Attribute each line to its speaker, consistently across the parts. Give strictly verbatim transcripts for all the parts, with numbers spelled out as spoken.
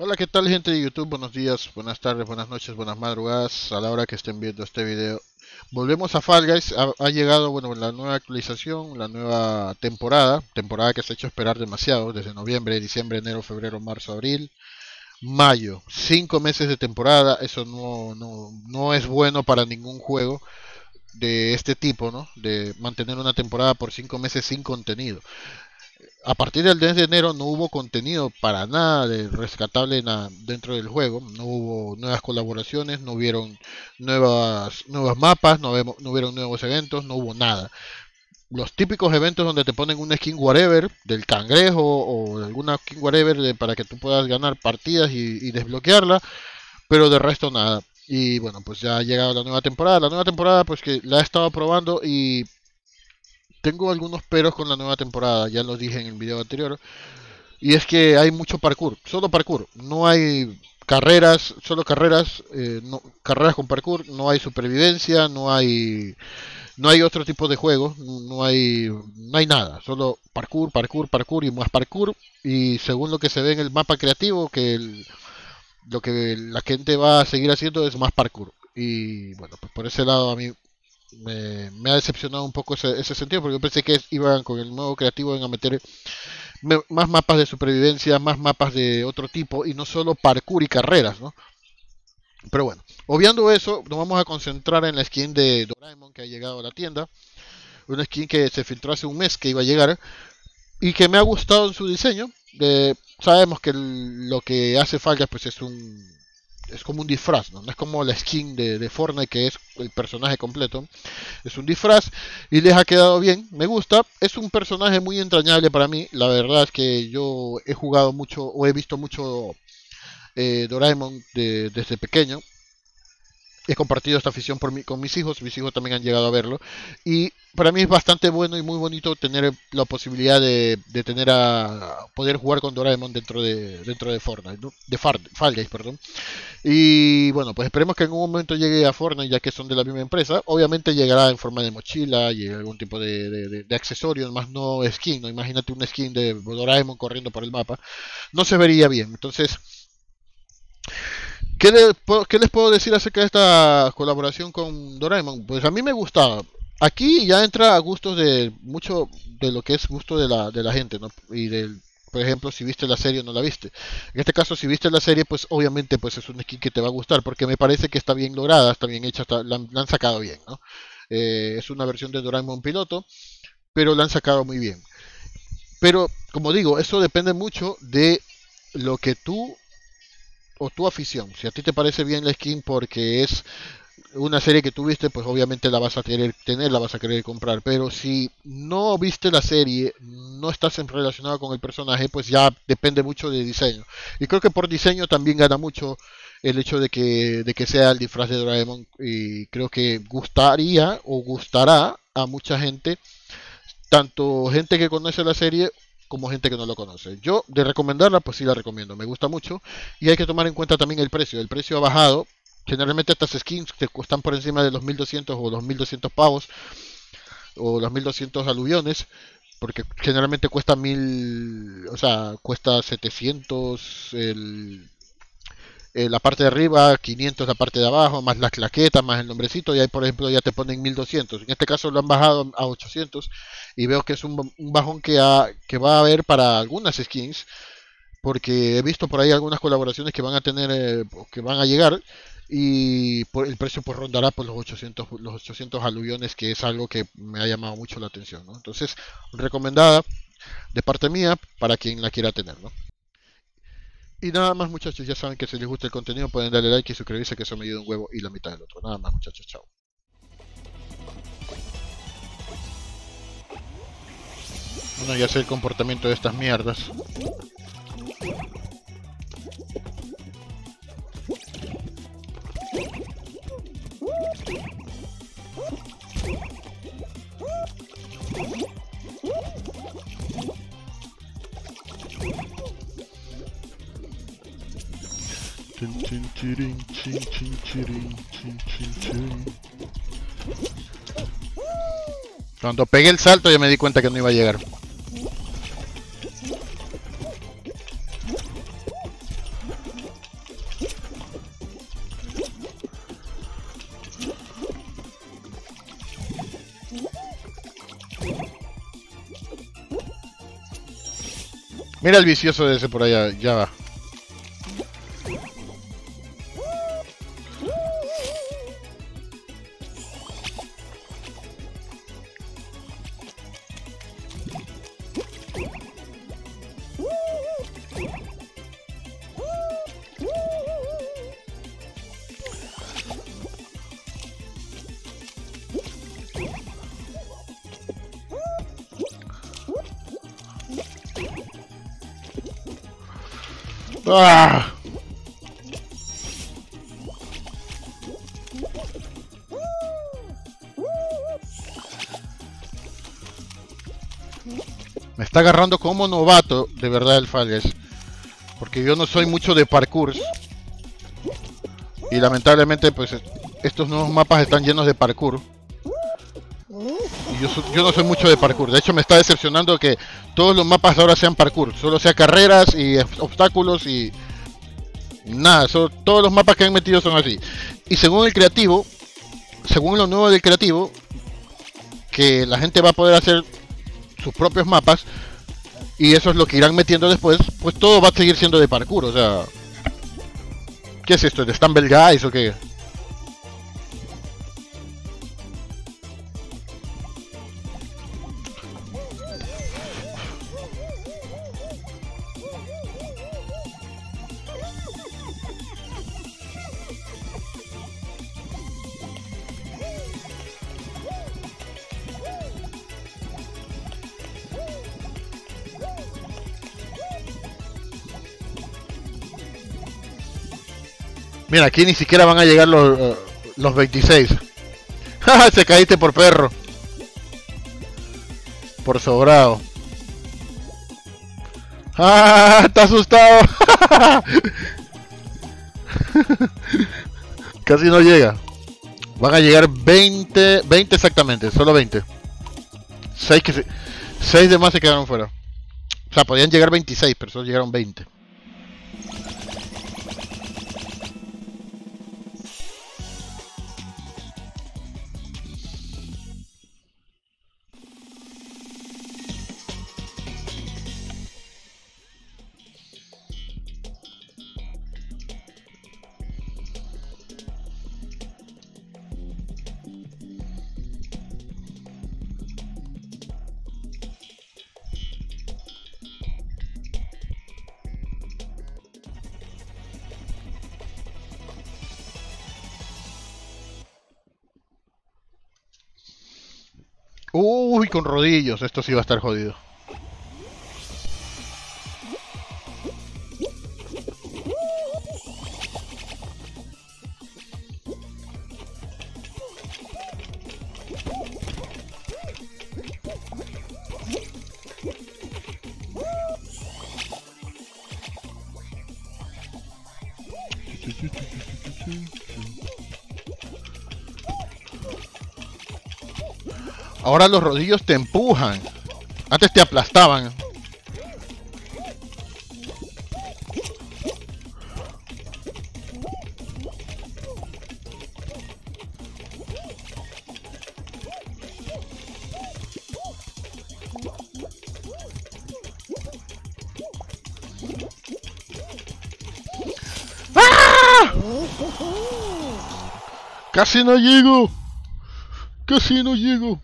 Speaker 1: Hola, ¿qué tal gente de YouTube? Buenos días, buenas tardes, buenas noches, buenas madrugadas, a la hora que estén viendo este video. Volvemos a Fall Guys, ha, ha llegado, bueno, la nueva actualización, la nueva temporada, temporada que se ha hecho esperar demasiado, desde noviembre, diciembre, enero, febrero, marzo, abril, mayo, cinco meses de temporada. Eso no, no, no es bueno para ningún juego de este tipo, ¿no? De mantener una temporada por cinco meses sin contenido. A partir del mes de enero no hubo contenido para nada de rescatable na- dentro del juego. No hubo nuevas colaboraciones, no hubieron nuevas, nuevos mapas, no, hubieron- no hubieron nuevos eventos, no hubo nada. Los típicos eventos donde te ponen una skin whatever del cangrejo o de alguna skin whatever de- para que tú puedas ganar partidas y, y desbloquearla, pero de resto nada. Y bueno, pues ya ha llegado la nueva temporada. La nueva temporada, pues que la he estado probando y tengo algunos peros con la nueva temporada, ya lo dije en el video anterior. Y es que hay mucho parkour, solo parkour. No hay carreras, solo carreras, eh, no, carreras con parkour. No hay supervivencia, no hay, no hay otro tipo de juegos, no hay, no hay nada. Solo parkour, parkour, parkour y más parkour. Y según lo que se ve en el mapa creativo, que el- lo que la gente va a seguir haciendo es más parkour. Y bueno, pues por ese lado a mí me, me ha decepcionado un poco ese, ese sentido, porque yo pensé que iban con el nuevo creativo en a meter me- más mapas de supervivencia, más mapas de otro tipo y no solo parkour y carreras, ¿no? Pero bueno, obviando eso, nos vamos a concentrar en la skin de Doraemon que ha llegado a la tienda. Una skin que se filtró hace un mes que iba a llegar y que me ha gustado en su diseño. De, sabemos que el- lo que hace falta pues es un es como un disfraz, ¿no? No es como la skin de, de Fortnite que es el personaje completo. Es un disfraz y les ha quedado bien, me gusta. Es un personaje muy entrañable para mí. La verdad es que yo he jugado mucho o he visto mucho eh, Doraemon de- desde pequeño. He compartido esta afición por mi, con mis hijos, mis hijos también han llegado a verlo. Y para mí es bastante bueno y muy bonito tener la posibilidad de, de tener a poder jugar con Doraemon dentro de dentro de Fortnite, ¿no? De Far, Fall Guys, perdón. Y bueno, pues esperemos que en un momento llegue a Fortnite, ya que son de la misma empresa. Obviamente llegará en forma de mochila y algún tipo de, de, de, de accesorio, más no skin, ¿no? Imagínate un skin de Doraemon corriendo por el mapa. No se vería bien. Entonces, ¿qué, le, ¿qué les puedo decir acerca de esta colaboración con Doraemon? Pues a mí me gustaba. Aquí ya entra a gustos de mucho de lo que es gusto de la, de la gente, ¿no? Y del, por ejemplo, si viste la serie o no la viste. En este caso, si viste la serie, pues obviamente pues es un skin que te va a gustar, porque me parece que está bien lograda, está bien hecha, está, la, han, la, han sacado bien, ¿no? Eh, es una versión de Doraemon piloto, pero la han sacado muy bien. Pero, como digo, eso depende mucho de lo que tú o tu afición. Si a ti te parece bien la skin porque es una serie que tú viste, pues obviamente la vas a querer tener, la vas a querer comprar. Pero si no viste la serie, no estás en relacionado con el personaje, pues ya depende mucho de diseño. Y creo que por diseño también gana mucho el hecho de que, de que sea el disfraz de Doraemon. Y creo que gustaría o gustará a mucha gente, tanto gente que conoce la serie como gente que no lo conoce. Yo, de recomendarla, pues sí la recomiendo, me gusta mucho. Y hay que tomar en cuenta también el precio. El precio ha bajado. Generalmente estas skins te cuestan por encima de los mil doscientos o los mil doscientos pavos o los mil doscientos aluviones, porque generalmente cuesta mil, o sea, cuesta setecientos el, eh, la parte de arriba, quinientos la parte de abajo, más las claquetas, más el nombrecito, y ahí por ejemplo ya te ponen mil doscientos. En este caso lo han bajado a ochocientos y veo que es un, un bajón que, ha, que va a haber para algunas skins, porque he visto por ahí algunas colaboraciones que van a tener, eh, que van a llegar y por, el precio pues rondará por los ochocientos, los ochocientos aluviones, que es algo que me ha llamado mucho la atención, ¿no? Entonces, recomendada de parte mía para quien la quiera tener, ¿no? Y nada más muchachos, ya saben que si les gusta el contenido pueden darle like y suscribirse, que eso me ayuda un huevo y la mitad del otro. Nada más muchachos, chao. Bueno, ya sé el comportamiento de estas mierdas. Chin, chin, chirin, chin, chin, chirin, chin, chin, chirin. Cuando pegué el salto ya me di cuenta que no iba a llegar. Mira el vicioso de ese por allá, ya va. ¡Ah! Me está agarrando como novato, de verdad, el Fall Guys. Porque yo no soy mucho de parkour. Y lamentablemente, pues, estos nuevos mapas están llenos de parkour. Y yo, yo no soy mucho de parkour. De hecho, me está decepcionando que todos los mapas ahora sean parkour. Solo sea carreras y obstáculos y... nada, son, todos los mapas que han metido son así. Y según el creativo, según lo nuevo del creativo, que la gente va a poder hacer sus propios mapas, y eso es lo que irán metiendo después, pues todo va a seguir siendo de parkour, o sea... ¿Qué es esto? ¿De Stumble Guys o qué? Mira, aquí ni siquiera van a llegar los, uh, los veintiséis. ¡Ja! Se caíste por perro. Por sobrado. ¡Ah! Está asustado. Casi no llega. Van a llegar veinte, veinte exactamente, solo veinte. seis que se, seis de más se quedaron fuera. O sea, podían llegar veintiséis, pero solo llegaron veinte. Uy, con rodillos, esto sí va a estar jodido. Ahora los rodillos te empujan. Antes te aplastaban. ¡Ah! Casi no llego. Casi no llego.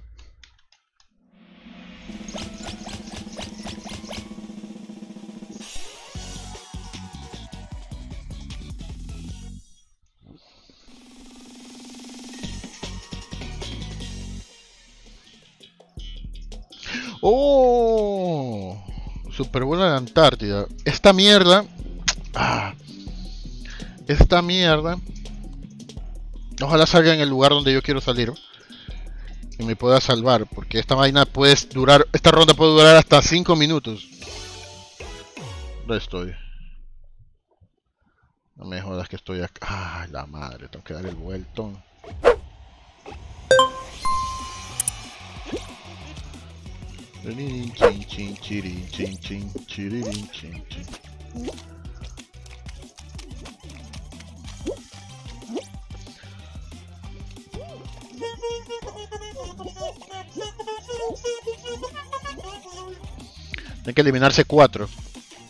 Speaker 1: Oh, super buena la Antártida. Esta mierda, ah, esta mierda. Ojalá salga en el lugar donde yo quiero salir y me pueda salvar, porque esta vaina puede durar, esta ronda puede durar hasta cinco minutos. ¿Dónde estoy? No me jodas que estoy acá. Ah, la madre, tengo que dar el vueltón. Hay que eliminarse cuatro.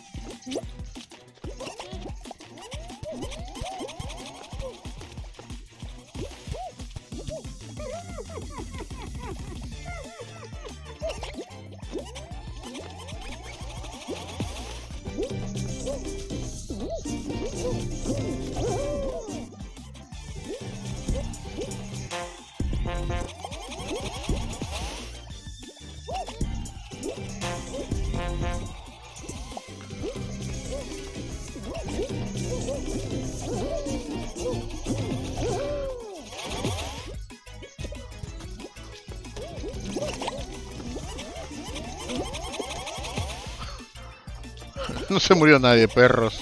Speaker 1: No se murió nadie, perros.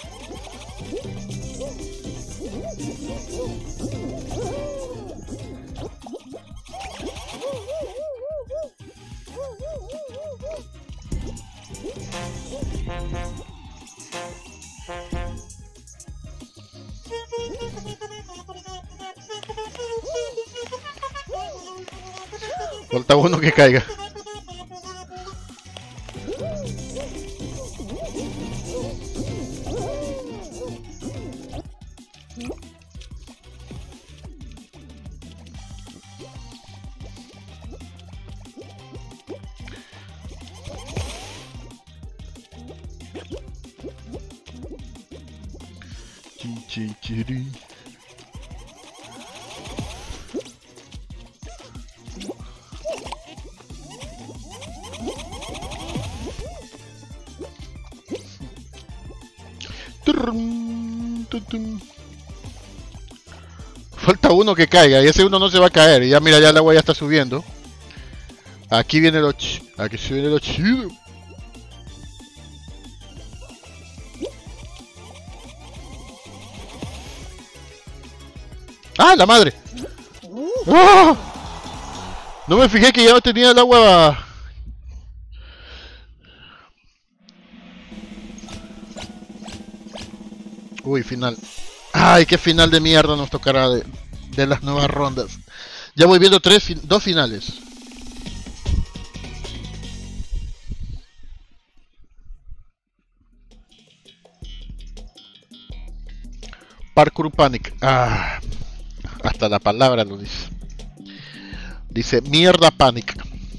Speaker 1: Falta uno que caiga. Chichichiri. Falta uno que caiga y ese uno no se va a caer. Y ya mira, ya el agua ya está subiendo. Aquí viene lo ch... Aquí se viene lo chido. ¡Ah, la madre! ¡Oh! No me fijé que ya no tenía el agua. Uy, final. Ay, qué final de mierda nos tocará de, de las nuevas rondas. Ya voy viendo tres, dos finales. Parkour Panic. Ah, hasta la palabra lo dice. Dice mierda Panic.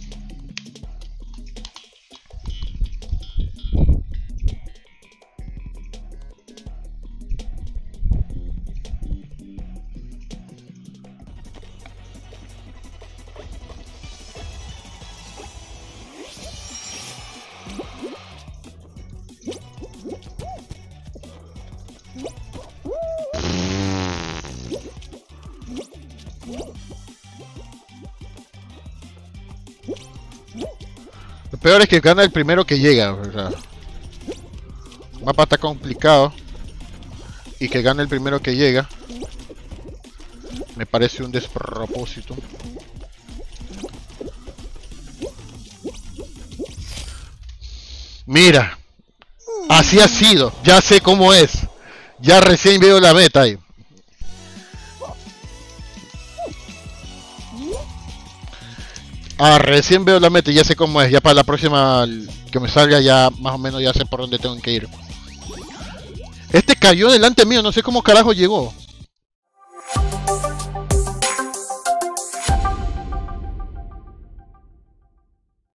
Speaker 1: Lo peor es que gana el primero que llega, o sea, el mapa está complicado y que gane el primero que llega me parece un despropósito. Mira, así ha sido, ya sé cómo es, ya recién veo la meta ahí. Ah, recién veo la meta y ya sé cómo es. Ya para la próxima que me salga ya más o menos ya sé por dónde tengo que ir. Este cayó delante mío, no sé cómo carajo llegó.